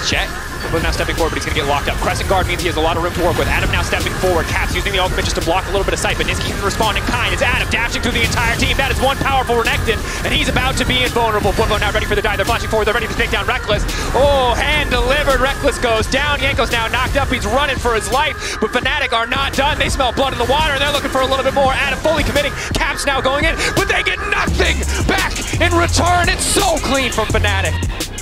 Jet. Now stepping forward, but he's going to get locked up. Crescent Guard means he has a lot of room to work with. Adam now stepping forward. Caps using the ultimate just to block a little bit of sight, but Nisqy can respond in kind. It's Adam dashing through the entire team. That is one powerful Renekton, and he's about to be invulnerable. Bwipo now ready for the dive. They're flashing forward. They're ready to take down Rekkles. Oh, hand delivered. Rekkles goes down. Jankos now knocked up. He's running for his life, but Fnatic are not done. They smell blood in the water, and they're looking for a little bit more. Adam fully committing. Caps now going in, but they get nothing back in return. It's so clean from Fnatic.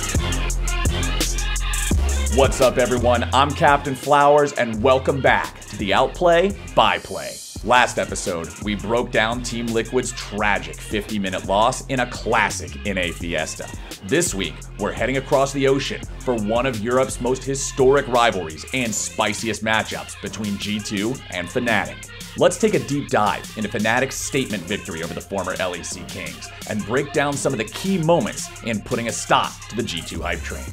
What's up, everyone? I'm Captain Flowers, and welcome back to the Outplay by Play. Last episode, we broke down Team Liquid's tragic 50-minute loss in a classic NA Fiesta. This week, we're heading across the ocean for one of Europe's most historic rivalries and spiciest matchups between G2 and Fnatic. Let's take a deep dive into Fnatic's statement victory over the former LEC Kings and break down some of the key moments in putting a stop to the G2 hype train.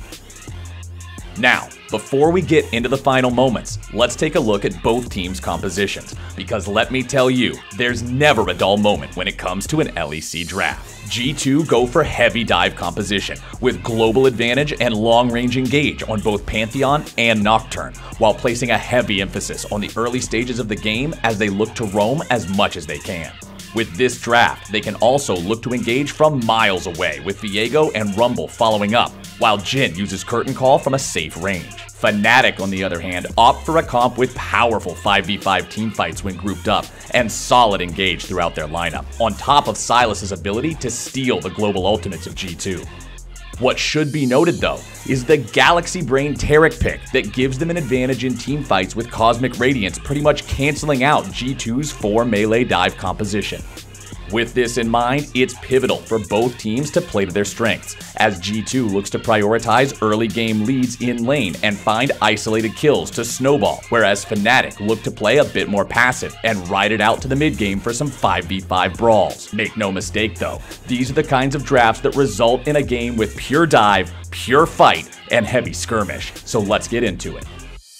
Now, before we get into the final moments, let's take a look at both teams' compositions, because let me tell you, there's never a dull moment when it comes to an LEC draft. G2 go for heavy dive composition, with global advantage and long-range engage on both Pantheon and Nocturne, while placing a heavy emphasis on the early stages of the game as they look to roam as much as they can. With this draft, they can also look to engage from miles away, with Viego and Rumble following up, while Jhin uses Curtain Call from a safe range. Fnatic, on the other hand, opt for a comp with powerful 5v5 teamfights when grouped up, and solid engage throughout their lineup, on top of Sylas's ability to steal the global ultimates of G2. What should be noted, though, is the Galaxy Brain Taric pick that gives them an advantage in teamfights, with Cosmic Radiance pretty much canceling out G2's 4 melee dive composition. With this in mind, it's pivotal for both teams to play to their strengths, as G2 looks to prioritize early game leads in lane and find isolated kills to snowball, whereas Fnatic look to play a bit more passive and ride it out to the mid game for some 5v5 brawls. Make no mistake though, these are the kinds of drafts that result in a game with pure dive, pure fight, and heavy skirmish, so let's get into it.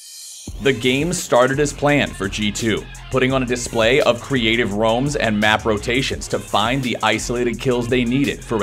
The game started as planned for G2, putting on a display of creative roams and map rotations to find the isolated kills they needed for a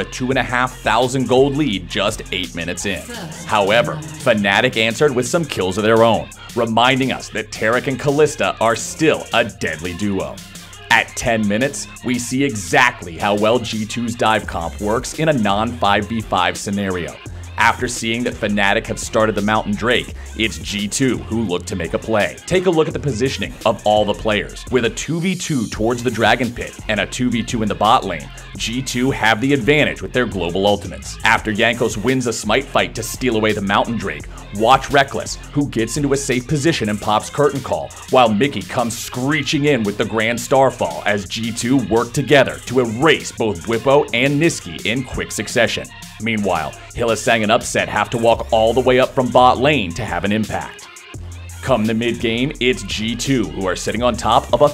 2,500 gold lead just 8 minutes in. However, Fnatic answered with some kills of their own, reminding us that Taric and Kalista are still a deadly duo. At 10 minutes, we see exactly how well G2's dive comp works in a non-5v5 scenario. After seeing that Fnatic have started the Mountain Drake, it's G2 who look to make a play. Take a look at the positioning of all the players. With a 2v2 towards the Dragon Pit and a 2v2 in the bot lane, G2 have the advantage with their global ultimates. After Jankos wins a smite fight to steal away the Mountain Drake, watch Rekkles, who gets into a safe position and pops Curtain Call, while Mickey comes screeching in with the Grand Starfall as G2 work together to erase both Bwipo and Nisqy in quick succession. Meanwhile, Hylissang and Upset have to walk all the way up from bot lane to have an impact. Come the mid game, it's G2 who are sitting on top of a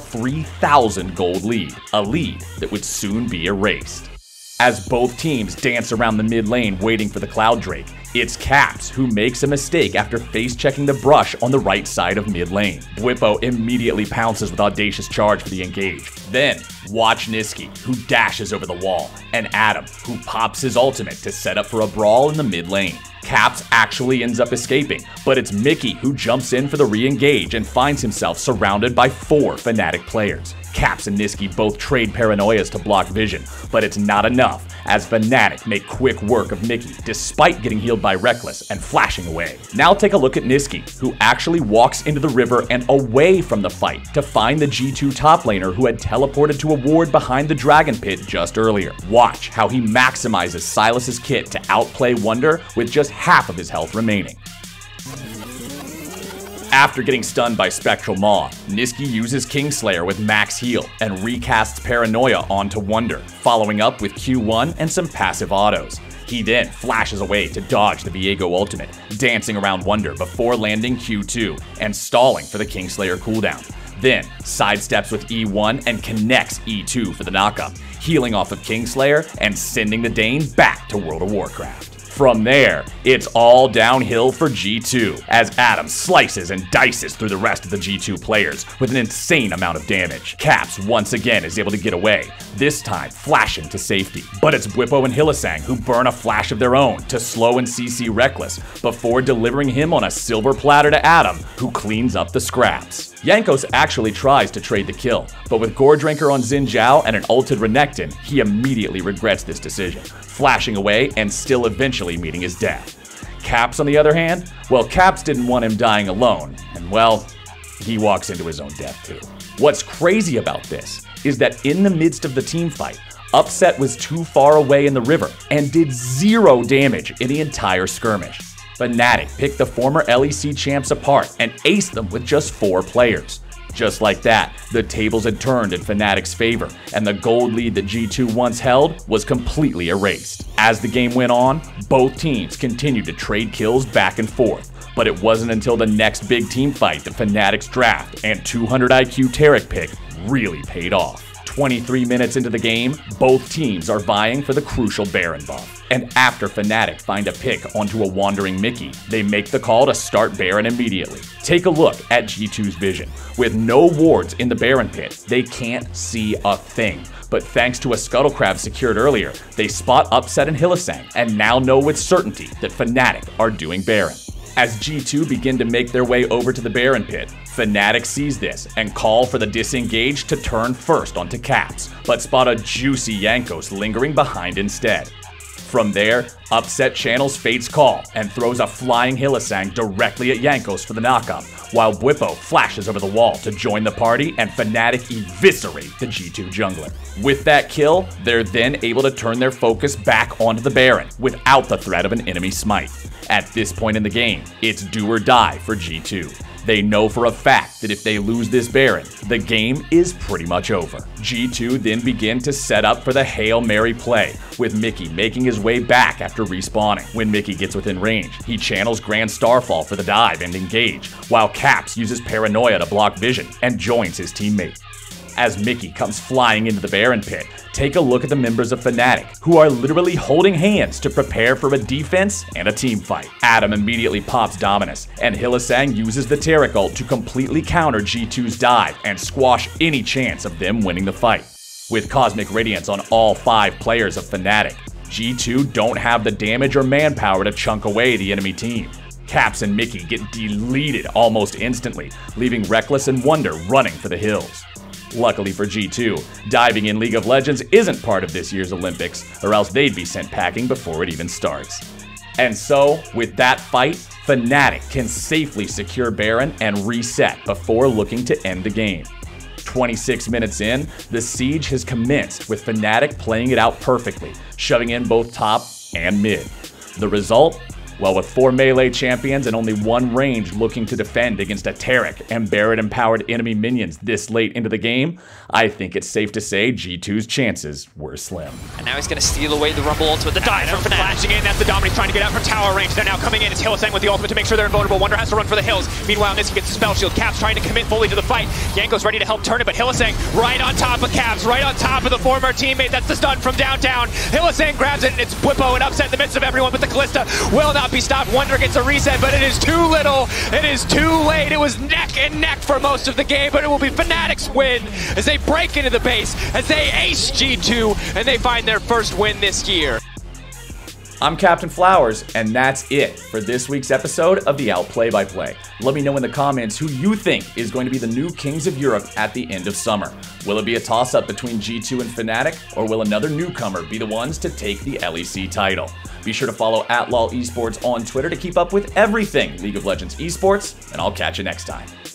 3,000 gold lead, a lead that would soon be erased. As both teams dance around the mid lane waiting for the Cloud Drake, it's Caps who makes a mistake after face-checking the brush on the right side of mid lane. Bwipo immediately pounces with Audacious Charge for the engage. Then, watch Nisqy, who dashes over the wall, and Adam, who pops his ultimate to set up for a brawl in the mid lane. Caps actually ends up escaping, but it's Mickey who jumps in for the re-engage and finds himself surrounded by 4 Fnatic players. Caps and Nisqy both trade paranoias to block vision, but it's not enough, as Fnatic make quick work of Mickey despite getting healed by Rekkles and flashing away. Now take a look at Nisqy, who actually walks into the river and away from the fight to find the G2 top laner who had teleported to a ward behind the Dragon Pit just earlier. Watch how he maximizes Sylas's kit to outplay Wunder with just half of his health remaining. After getting stunned by Spectral Maw, Nisqy uses Kingslayer with max heal and recasts Paranoia onto Wunder, following up with Q1 and some passive autos. He then flashes away to dodge the Viego ultimate, dancing around Wunder before landing Q2 and stalling for the Kingslayer cooldown. Then sidesteps with E1 and connects E2 for the knockup, healing off of Kingslayer and sending the Dane back to World of Warcraft. From there, it's all downhill for G2, as Adam slices and dices through the rest of the G2 players with an insane amount of damage. Caps once again is able to get away, this time flashing to safety. But it's Bwipo and Hylissang who burn a flash of their own to slow and CC Rekkles before delivering him on a silver platter to Adam, who cleans up the scraps. Jankos actually tries to trade the kill, but with Goredrinker on Xin Zhao and an ulted Renekton, he immediately regrets this decision, flashing away and still eventually meeting his death. Caps, on the other hand, well, Caps didn't want him dying alone, and well, he walks into his own death too. What's crazy about this is that in the midst of the team fight, Upset was too far away in the river and did 0 damage in the entire skirmish. Fnatic picked the former LEC champs apart and aced them with just 4 players. Just like that, the tables had turned in Fnatic's favor, and the gold lead that G2 once held was completely erased. As the game went on, both teams continued to trade kills back and forth, but it wasn't until the next big team fight that Fnatic's draft and 200 IQ Taric pick really paid off. 23 minutes into the game, both teams are vying for the crucial Baron buff. And after Fnatic find a pick onto a wandering Mickey, they make the call to start Baron immediately. Take a look at G2's vision. With no wards in the Baron pit, they can't see a thing. But thanks to a Scuttle Crab secured earlier, they spot Upset and Hylissang and now know with certainty that Fnatic are doing Baron. As G2 begin to make their way over to the Baron pit, Fnatic sees this and call for the disengage to turn first onto Caps, but spot a juicy Jankos lingering behind instead. From there, Upset channels Fate's call and throws a flying Hylissang directly at Jankos for the knockup, while Bwipo flashes over the wall to join the party and Fnatic eviscerate the G2 jungler. With that kill, they're then able to turn their focus back onto the Baron without the threat of an enemy smite. At this point in the game, it's do or die for G2. They know for a fact that if they lose this Baron, the game is pretty much over. G2 then begin to set up for the Hail Mary play, with Mickey making his way back after respawning. When Mickey gets within range, he channels Grand Starfall for the dive and engage, while Caps uses Paranoia to block vision and joins his teammate. As Mickey comes flying into the Baron pit, take a look at the members of Fnatic, who are literally holding hands to prepare for a defense and a team fight. Adam immediately pops Dominus, and Hylissang uses the Taric ult to completely counter G2's dive and squash any chance of them winning the fight. With Cosmic Radiance on all 5 players of Fnatic, G2 don't have the damage or manpower to chunk away the enemy team. Caps and Mickey get deleted almost instantly, leaving Rekkles and Wunder running for the hills. Luckily for G2, diving in League of Legends isn't part of this year's Olympics, or else they'd be sent packing before it even starts. And so, with that fight, Fnatic can safely secure Baron and reset before looking to end the game. 26 minutes in, the siege has commenced with Fnatic playing it out perfectly, shoving in both top and mid. The result? Well, with 4 melee champions and only 1 range looking to defend against a Taric and Baron-empowered enemy minions this late into the game, I think it's safe to say G2's chances were slim. And now he's going to steal away the Rumble ultimate. The dive from Fnatic. Flashing in, that's the Dominate trying to get out from tower range. They're now coming in. It's Hylissang with the ultimate to make sure they're invulnerable. Wunder has to run for the hills. Meanwhile, Nisqy gets the spell shield. Caps trying to commit fully to the fight. Jankos ready to help turn it, but Hylissang right on top of Caps, right on top of the former teammate. That's the stun from downtown. Hylissang grabs it, and it's Bwipo and Upset in the midst of everyone, but the Kalista will not be stopped. Wunder gets a reset, but it is too little. It is too late. It was neck and neck for most of the game, but it will be Fnatic's win as they break into the base, as they ace G2, and they find their first win this year. I'm Captain Flowers, and that's it for this week's episode of the Outplay by Play. Let me know in the comments who you think is going to be the new Kings of Europe at the end of summer. Will it be a toss-up between G2 and Fnatic, or will another newcomer be the ones to take the LEC title? Be sure to follow @LOL Esports on Twitter to keep up with everything League of Legends esports, and I'll catch you next time.